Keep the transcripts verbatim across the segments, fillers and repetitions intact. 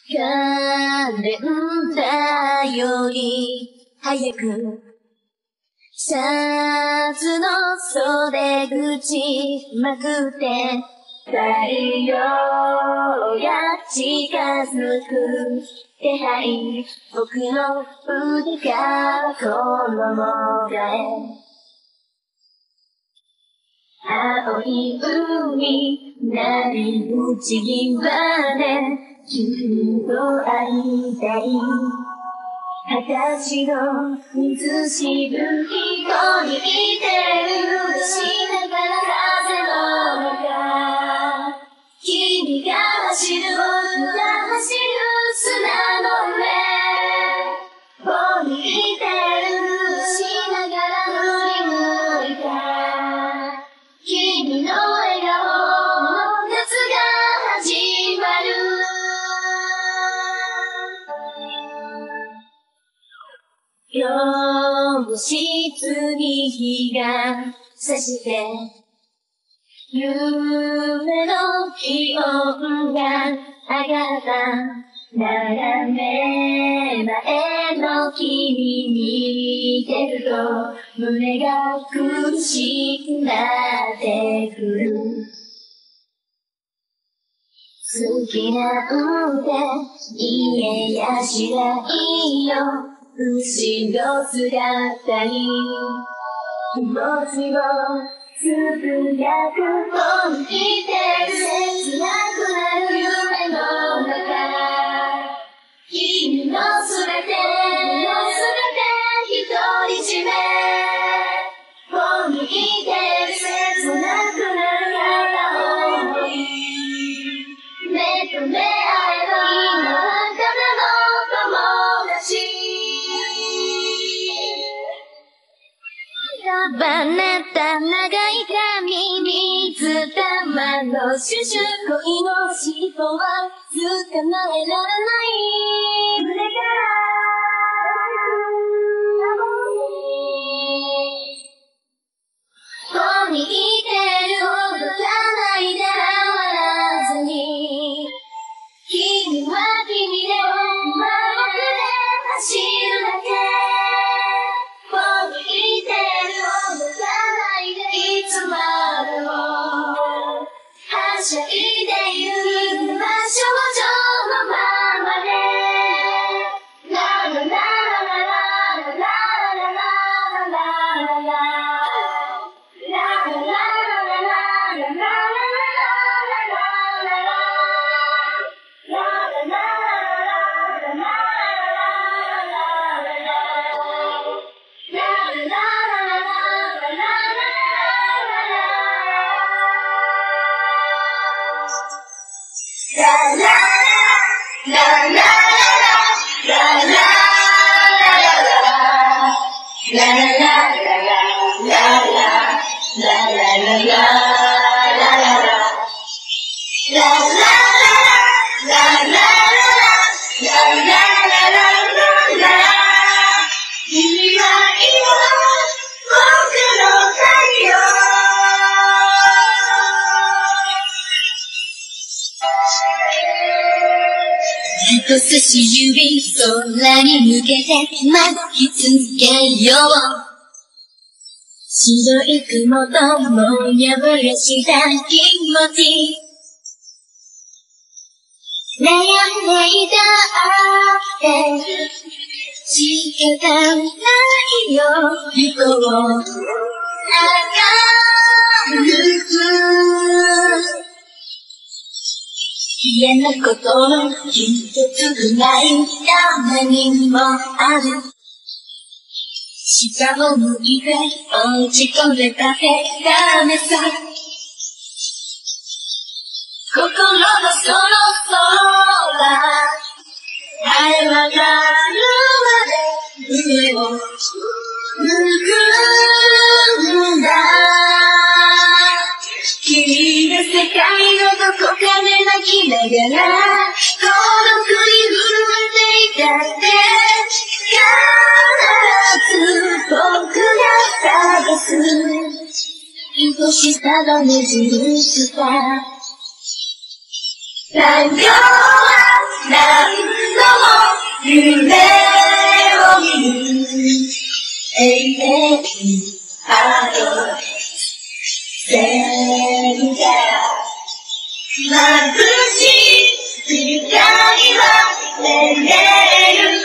カレンダーより早くシャツの袖口まくって太陽が近づく気配僕の腕が衣替え青い海波打ち際で君と会いたい裸足の水しぶきとにいてるしながら風の中君が走る僕が走る砂の上をにいてるしながら振り向いた君の笑顔の夏が始まる教室に日が差して夢の気温が上がった斜め前の君見てると胸が苦しくなってくる好きなんて言えやしないよ後ろ姿に気持ちをつぶやく本気で切なくなる夢の中君のすべてのすべて独り占め本気で切なくなる片思い目と目合えば今はただの友達束ねた長い髪に水玉のシュシュ恋の尻尾は捕まえられない胸からここにいてるほどじゃないで笑わずに君は君で僕で走るだけここにいてるほどじゃないでいつまでもはしゃいでいるのは少女のままでラララララララララララララ人差し指空に向けて巻きつけよう白い雲ともやもやした気持ち悩んでいたって仕方ないよ行こう明るく嫌なことの一つぐらいたまにもある下を向いて落ち込んでたってダメさ心のそろそろは晴れ渡るまで上を向くんだ君が世界のどこかで泣きながら孤独に震えていたって必ず僕が探す愛しさの目印さ太陽は何度も夢を見る永遠にあと線から眩しい光は照れる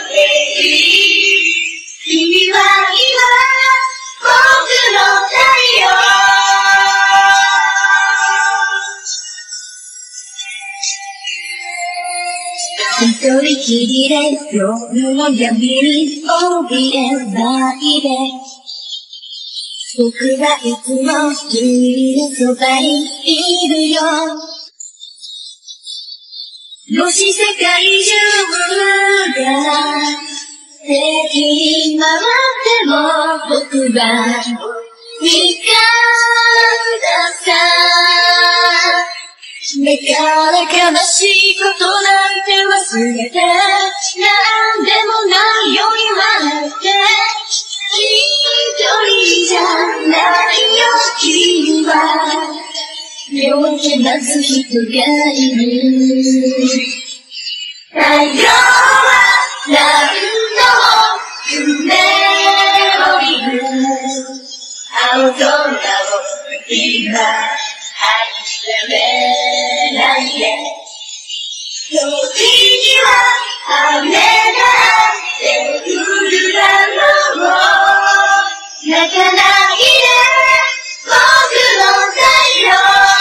君は今僕の太陽一人きりで夜の闇に怯えないで僕はいつも君のそばにいるよもし世界中が敵に回っても僕は味方さだから悲しいことなんて忘れてなんでもないように笑って一人じゃないよ君は夜けなす人がいる太陽は何度も夢を見る青空を今愛してめないで時には雨が降ってくるだろう泣かないで僕の太陽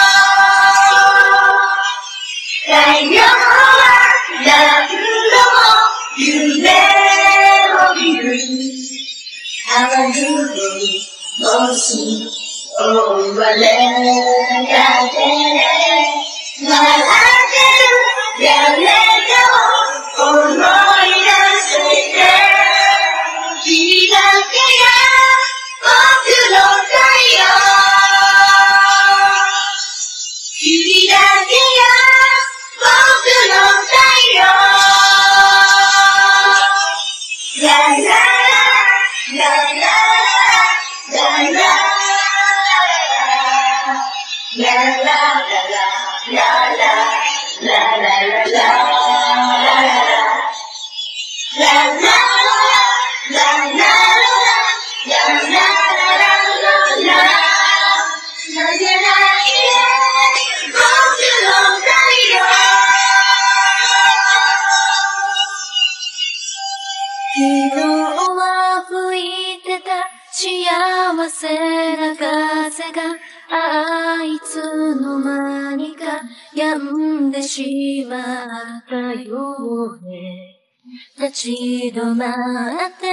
太陽は何度も夢を見る雨雲にもし覆われた手で笑ってる誰かを思い出して君だけが僕の太陽君だけが僕の太陽ララララララララLa la la la la la la la la昨日は吹いてた幸せな風があいつの間にか止んでしまったようで立ち止まって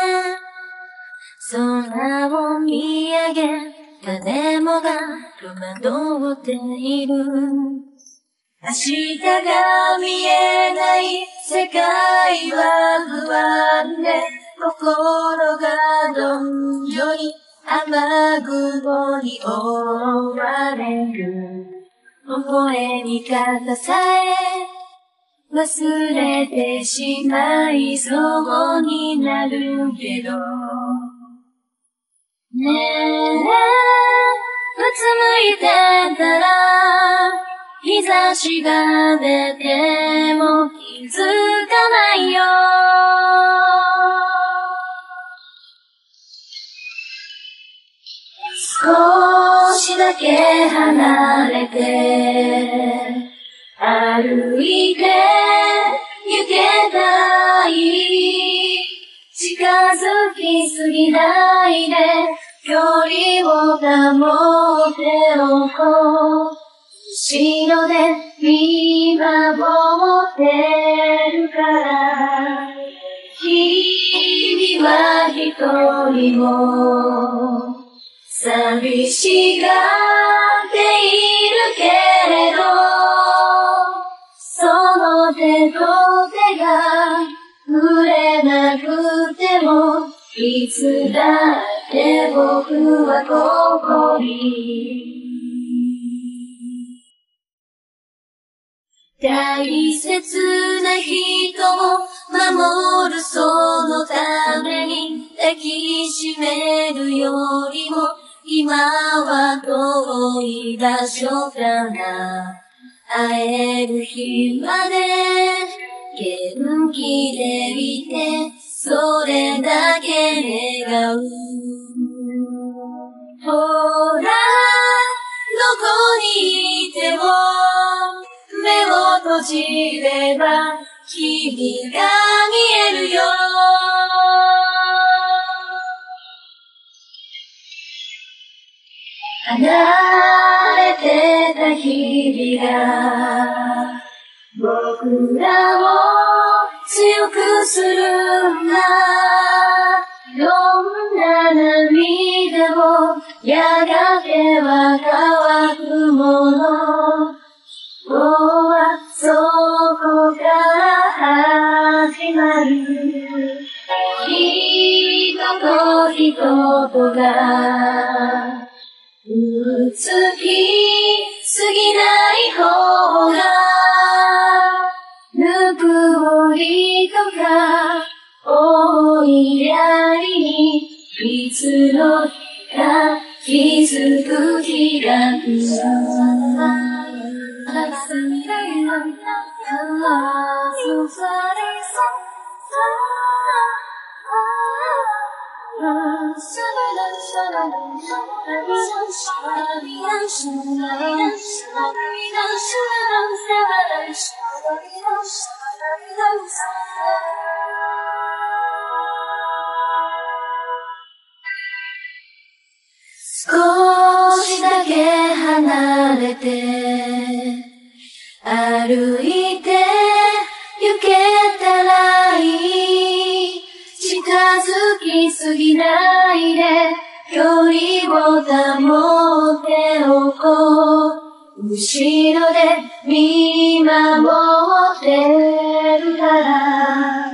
空を見上げ誰もが戸惑っている明日が見えない世界は不安で心がどんより雨雲に覆われる微笑み方さえ忘れてしまいそうになるけどねえうつむいてたら日差しが出ても気づかないよ少しだけ離れて歩いて行けたらいい近づきすぎないで距離を保っておこう後ろで見守ってるから君は一人も寂しがっているけれどその手と手が触れなくてもいつだって僕はここに大切な人を守るそのために抱きしめるよりも今は遠い場所から会える日まで元気でいて、それだけ願う。ほら、どこにいても、目を閉じれば、君が見えるよ。離れてた日々が、僕らを強くするんだ。どんな涙もやがては乾くもの。今日はそこから始まる。人と人とが美しすぎない方がぬくもりとか思いやりにいつの日か気づく日が来る。少しだけ離れて歩いて行けたらいい。近づきすぎないで距離を保っておこう。後ろで見守ってるから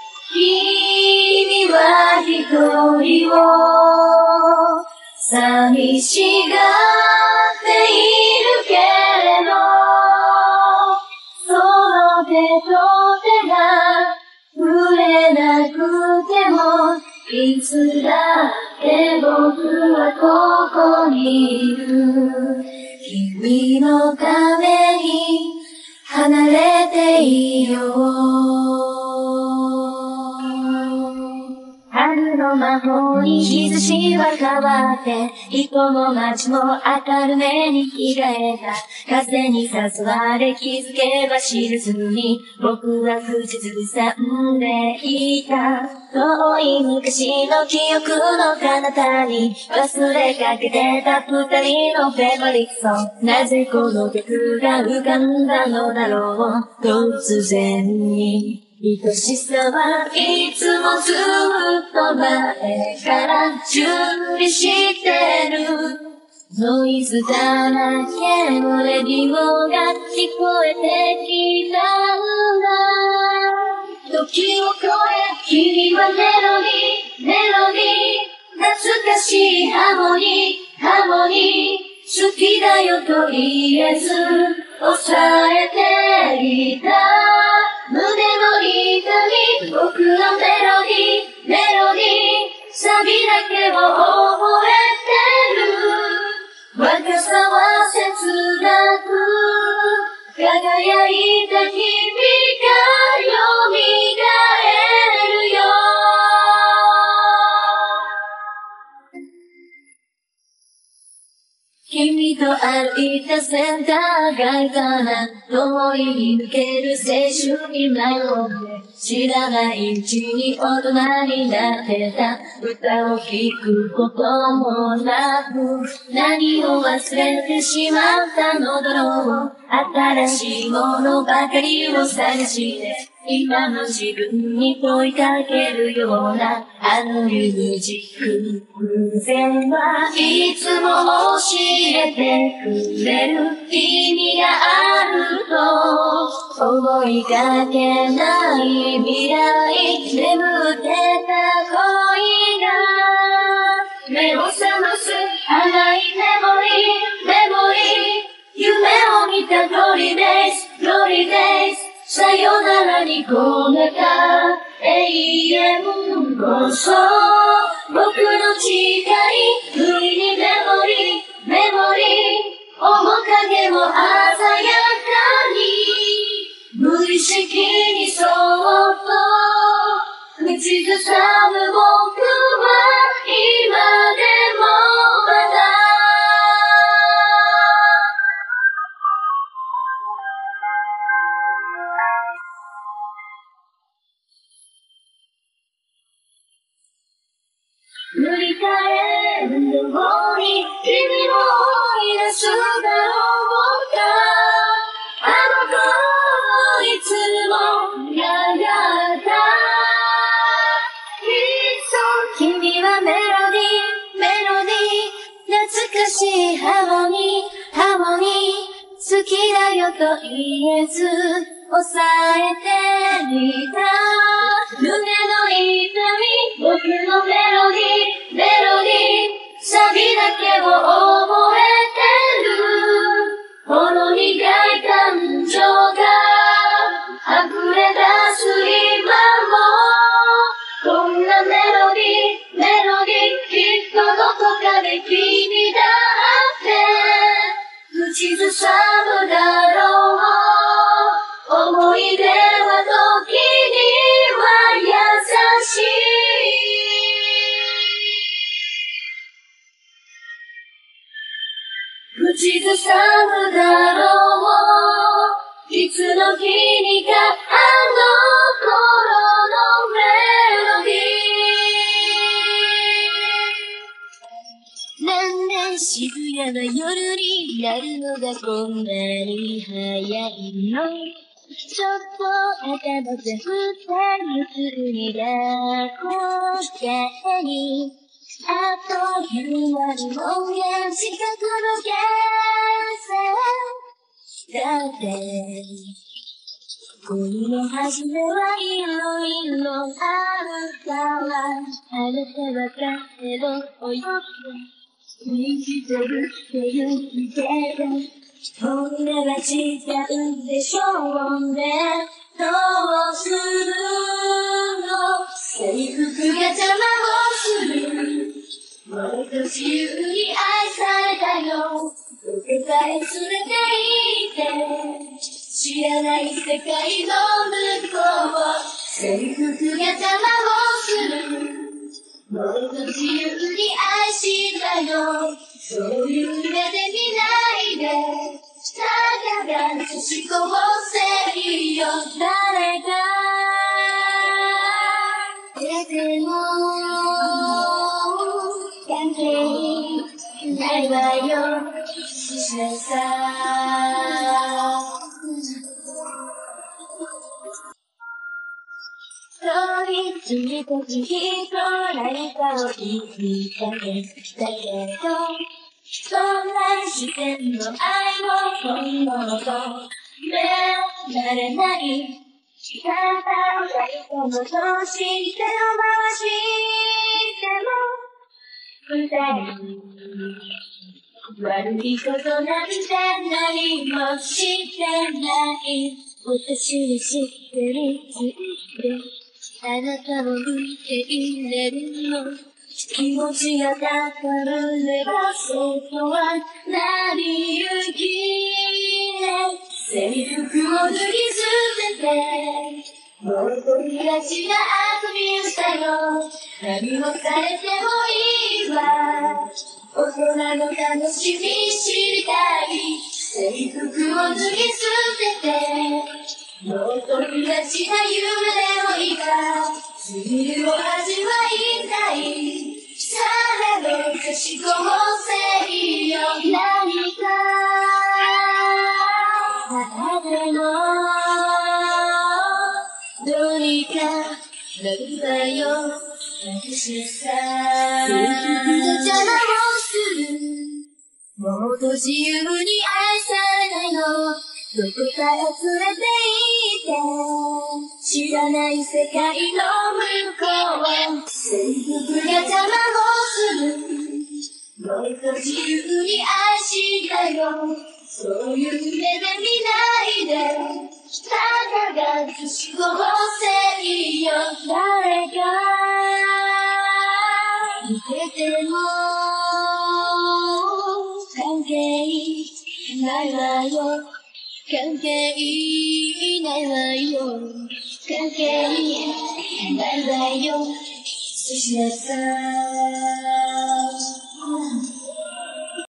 君は一人を寂しがっているけれどその手と手が触れなくてもいつだって僕はここにいる。君のために離れていいよ。春の魔法に日差しは変わって人も街も明るめに着替えた。風に誘われ気づけば知らずに僕は口ずさんでいた。遠い昔の記憶の彼方に忘れかけてた二人のフェバリットソング。なぜこの曲が浮かんだのだろう。突然に愛しさはいつもずっと前から準備してる。ノイズだらけのレディオが聞こえてきたんだ。時を超え君はメロディーメロディー懐かしいハモニーハモニー好きだよと言えず抑えていた胸の痛み僕のメロディーメロディーサビだけを覚えてる。若さは切なく輝いた君が蘇るよ。君と歩いたセンター街から通り抜ける青春に迷って知らないうちに大人になってた。歌を聴くこともなく何を忘れてしまったのだろう。新しいものばかりを探して今の自分に問いかけるようなあのミュージック偶然はいつも教えてくれる意味があると思いがけない未来眠ってた恋が目を覚ます甘いメモリーメモリー夢を見たロリデイズロリデイズさよならに込めた永遠こそ僕の誓い不意にメモリーメモリー面影も鮮やかに無意識にそ口ずさむ僕は今でもまだ塗り替えるように君も追い出すだろうかあの頃いつも嫌だった君はメロディー、メロディー懐かしいハーモニー、ハーモニー好きだよと言えず抑えてみた胸の痛み僕のメロディー、メロディーサビだけを覚えてるほろ苦い感情が溢れ出す今もこんなメロディー、メロディーきっとどこかで君だって口ずさむだろう思い出は時には優しい口ずさむだろういつの日にかあの頃のメロディーなんで渋谷は夜になるのがこんなに早いのちょっと頭で二人普通に学校帰りあという間に門限近くのゲーセだって恋の始めはいろいろあるからあなたは彼の泳ぎ生きてるって言うけど本音は違うでしょうねどうするの制服が邪魔をするもっと自由に愛されたよどこかへ連れて行って知らない世界の向こう制服が邪魔をするもっと自由に愛したよそういう目で見ないでたかが女子高生よ誰が出ても関係ないわよしさ通り過ぎた日と何かを言いかけたけどそんな視線の愛も本物と目慣れないただ二人とも通して手を回しても二人悪いことなんて何もしてない私に知ってるついてあなたを見ていれるの気持ちが高ぶれば外は成り行きね制服を脱ぎ捨ててもっと気がちな遊びをしたよ何もされてもいいわ大人の楽しみ知りたい制服を脱ぎ捨ててもっと気がちな夢をいいかスリルを味わいたいさらの女子高生よ何かあってもどうにかなるだよ私さ制服が邪魔をするもっと自由に愛されないのどこかへ連れて行って知らない世界の向こう制服が邪魔をするもっと自由に愛したよそういう目で見ないでたかが女子高生よ誰が見てても関係ないわよ関係ないわよ関係バイバイよ。そしなさい。